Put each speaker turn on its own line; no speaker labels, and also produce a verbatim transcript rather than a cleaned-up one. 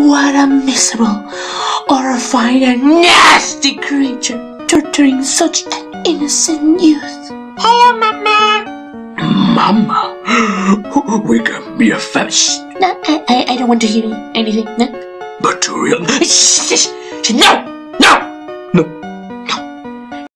What a miserable, horrifying and nasty creature, torturing such an innocent youth. Hello, Mama.
Mama? We can be a family.
No, I, I, I don't want to hear anything. No.
But Toriel...
Shh, shh, shh, no!